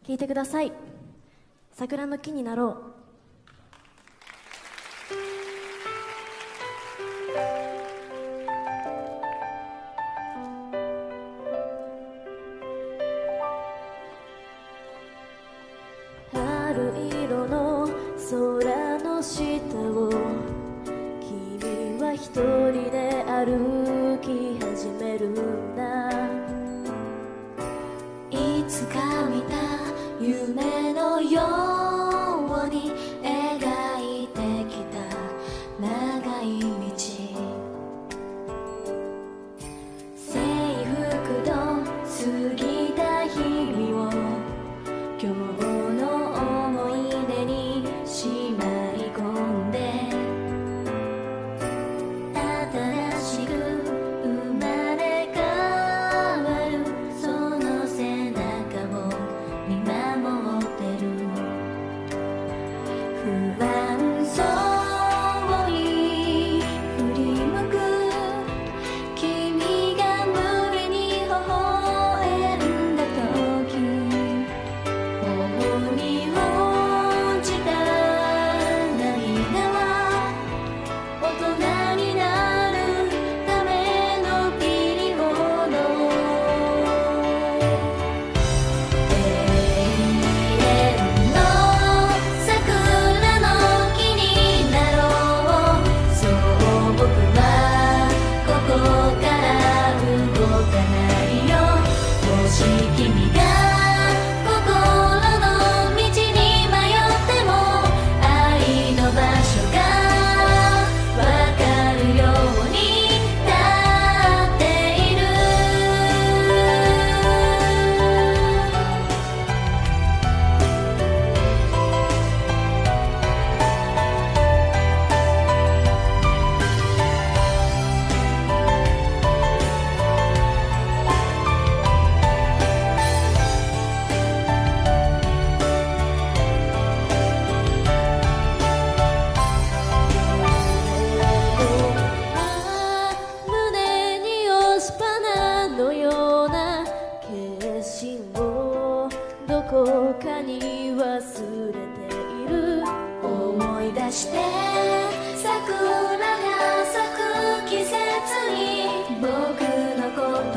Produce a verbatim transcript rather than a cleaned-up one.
聴いてください。桜の木になろう。春色の空の下を君は一人で歩き始めるんだ。いつか見た夢のように描いてきた長い道、制服と過ぎた日々を今日の思い出にしまい込んで、新しく生まれ変わるその背中を見守ってる。不安そうに振り向く君が胸に微笑んだ時、頬に落ちた涙は大人になるためのピリオド。永遠の桜の木になろう。そう僕はここから動かないよ。もし君が心の道に迷っても愛の場所がわかるように立っている。胸に押し花のような決心をどこかに忘れている。思い出して桜が咲く季節に僕のこ